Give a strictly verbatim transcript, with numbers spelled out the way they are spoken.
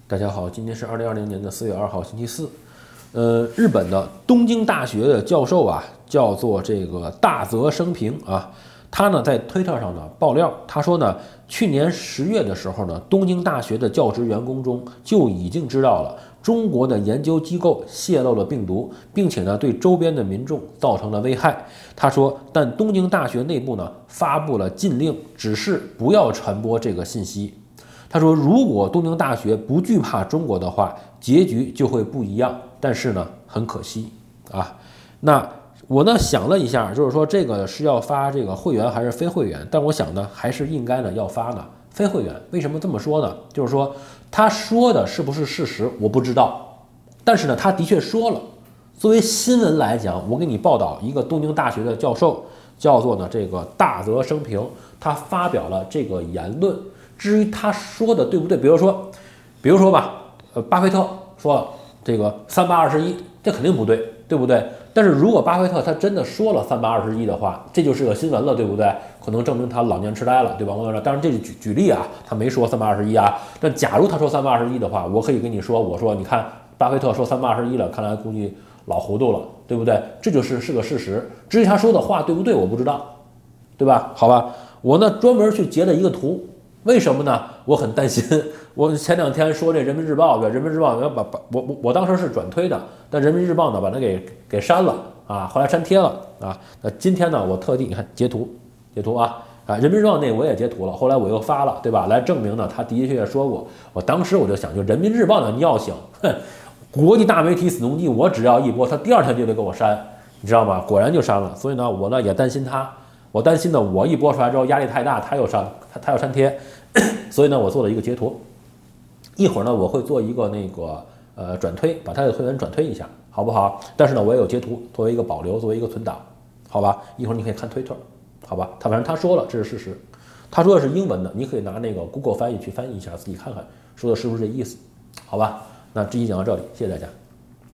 大家好，今天是二零二零年的四月二号，星期四。呃，日本的东京大学的教授啊，叫做这个大泽生平啊，他呢在推特上呢爆料，他说呢，去年十月的时候呢，东京大学的教职员工中就已经知道了中国的研究机构泄露了病毒，并且呢对周边的民众造成了危害。他说，但东京大学内部呢发布了禁令，指示不要传播这个信息。他说，如果东京大学不惧怕中国的话，结局就会不一样。但是呢，很可惜啊。那我呢想了一下，就是说这个是要发这个会员还是非会员？但我想呢，还是应该呢要发呢非会员。为什么这么说呢？就是说他说的是不是事实，我不知道。但是呢，他的确说了。作为新闻来讲，我给你报道一个东京大学的教授，叫做呢这个大泽生平，他发表了这个言论。至于他说的对不对，比如说，比如说吧，呃，巴菲特说了这个三八二十一，这肯定不对，对不对？但是如果巴菲特他真的说了三八二十一的话，这就是个新闻了，对不对？可能证明他老年痴呆了，对吧？我当然这是举举例啊，他没说三八二十一啊。但假如他说三八二十一的话，我可以跟你说，我说你看巴菲特说三八二十一了，看来估计老糊涂了，对不对？这就是是个事实。至于他说的话对不对，我不知道，对吧？好吧，我呢专门去截了一个图。为什么呢？我很担心。我前两天说这人民日报，人民日报要把把我我我当时是转推的，但人民日报呢把它给给删了啊，后来删帖了啊。那今天呢，我特地你看截图截图啊啊，人民日报那我也截图了，后来我又发了，对吧？来证明呢，他的的确确说过。我当时我就想，就人民日报的尿性，哼，国际大媒体死农记，我只要一播，他第二天就得给我删，你知道吗？果然就删了。所以呢，我呢也担心他。我担心呢，我一播出来之后压力太大，他又删，他他又删帖，所以呢，我做了一个截图。一会儿呢，我会做一个那个呃转推，把他的会员转推一下，好不好？但是呢，我也有截图作为一个保留，作为一个存档，好吧？一会儿你可以看推特，好吧？他反正他说了，这是事实。他说的是英文的，你可以拿那个 Google 翻译去翻译一下，自己看看说的是不是这意思，好吧？那这期讲到这里，谢谢大家。